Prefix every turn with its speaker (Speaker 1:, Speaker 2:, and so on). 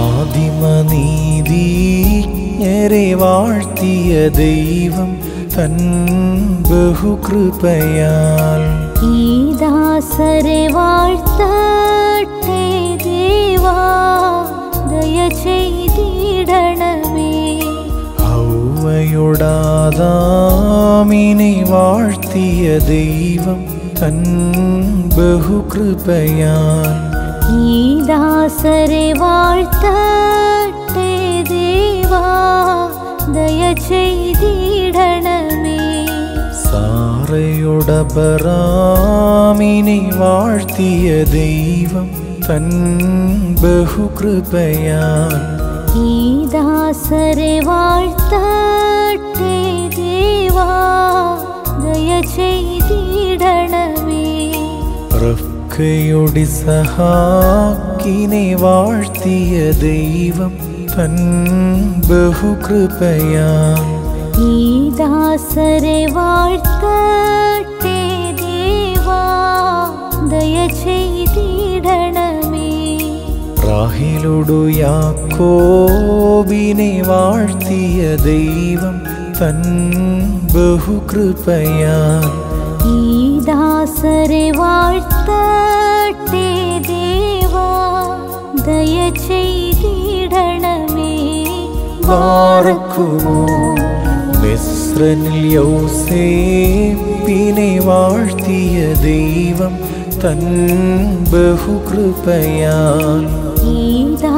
Speaker 1: ആദിമനീതിജ്ഞരെ വാഴ്ത്തിയ ദൈവം തൻ ബഹുകൃപയാൽ
Speaker 2: ഈ ദാസരെ വാഴ്ത്തട്ടെ ദേവാ, ദയ ചെയ്തിടണമേ.
Speaker 1: ഹൗവയോടാദാമിനെ വാഴ്ത്തിയ ദൈവം തൻ ബഹുകൃപയാൽ
Speaker 2: ഈ ദാസരെ വാഴ്ത്തട്ടെ ദേവാ, ദയ ചെയ്തിടണമേ.
Speaker 1: സാറയോടബറാമിനെ വാഴ്ത്തിയ ദൈവം തൻ ബഹുകൃപയാൽ
Speaker 2: ഈ ദാസരെ വാഴ്ത്തട്ടെ ദേവാ, ദയ ചെയ്തിടണമേ.
Speaker 1: റഫ്കയോടിസഹാക്കിനെ വാഴ്ത്തിയ ദൈവം തൻ ബഹുകൃപയാൽ
Speaker 2: ഈ ദാസരെ വാഴ്ത്തട്ടെ ദേവാ, ദയ ചെയ്തിടണമേ.
Speaker 1: റാഹേലോടു യാക്കോബിനെ വാഴ്ത്തിയ ദൈവം തൻ ബഹുകൃപയാൽ
Speaker 2: ഈ ദാസരെ വാഴ്ത്തട്ടെ ദേവാ, ദയ ചെയ്തിടണമേ.
Speaker 1: ബാറക്കുമോ മിസ്രനിൽ യൗസേപ്പിനെ വാഴ്ത്തിയ ദൈവം തൻ ബഹുകൃപയാൽ
Speaker 2: ഈ